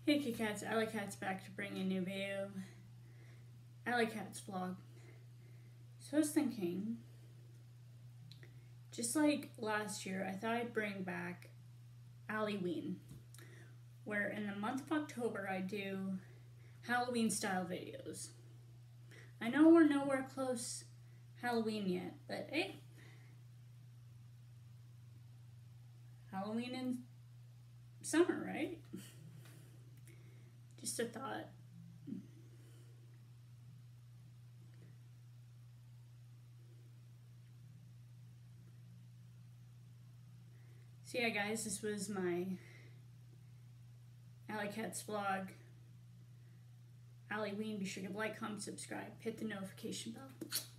Hey Kitty Cats, AlleyCat's back to bring a new video. AlleyCat's vlog. So I was thinking, just like last year, I thought I'd bring back Alleyween, where in the month of October I do Halloween style videos. I know we're nowhere close Halloween yet, but hey, Halloween in summer, right? Just a thought. So yeah guys, this was my AlleyCat's vlog. Alleyween, be sure to like, comment, subscribe, hit the notification bell.